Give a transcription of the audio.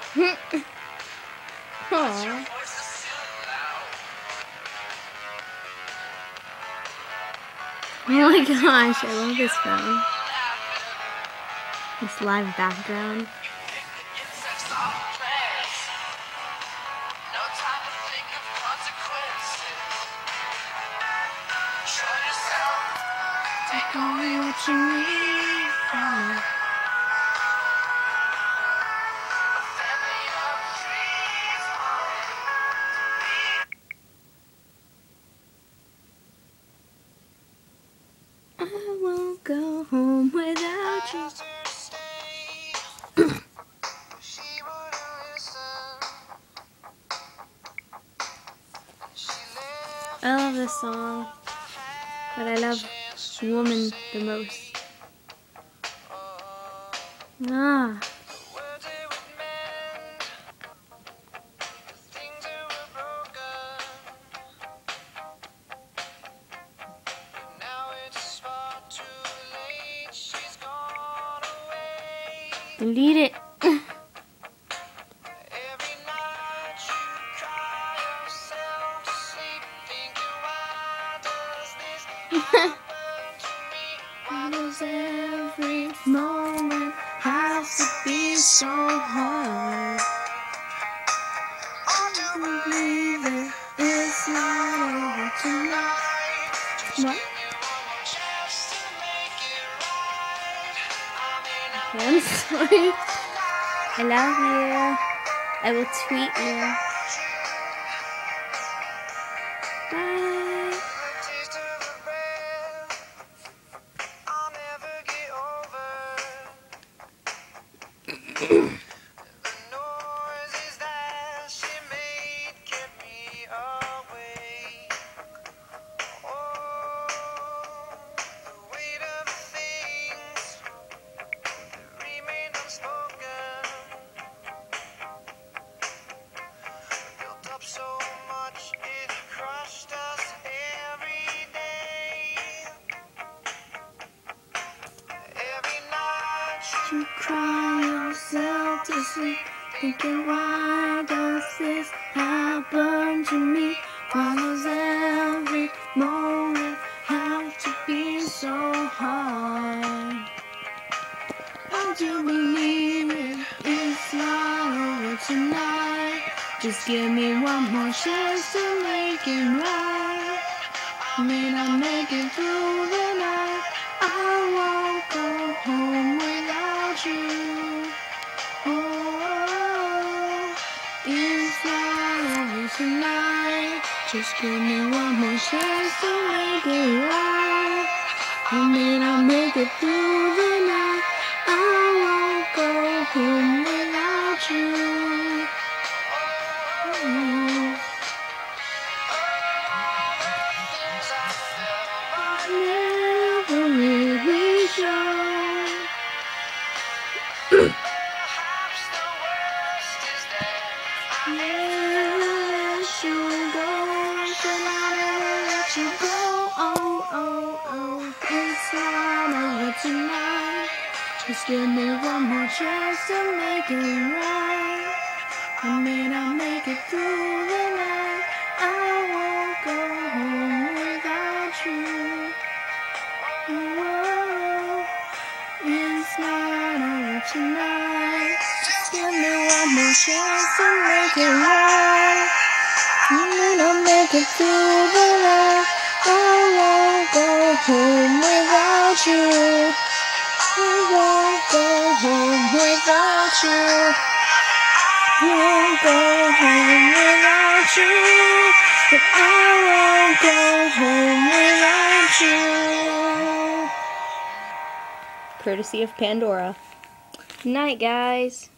Aww. Oh my gosh, I love this film. This live background. Take away what you need from me. I won't go home without you. I love this song, but I love Woman the most. Ah. Delete it. Why does every moment have to be so hard? I believe it is not over tonight. What? Okay, I'm sorry. I love you. I will tweet you. Bye. So much it crushed us every day. Every night You cry yourself to sleep, thinking why does this happen to me? Why does every moment have to be so hard? I do believe it is not over tonight. Just give me one more chance to make it right. May not make it through the night. I won't go home without you. Oh, it's not over tonight. Just give me one more chance to make it right. I may not make it through the night. I won't go home without you. Never really sure. Let you go, should I never let you go? Oh, oh, oh, it's not over tonight. Just give me one more chance to make it right. I may not make it through the night. I won't go home without you. Whoa, it's not over tonight. Just give me one more chance to make it right. I may not make it through the night. I won't go home without you. I won't go home without you. Won't go home without you. But I won't go home without you. Courtesy of Pandora. Night, guys.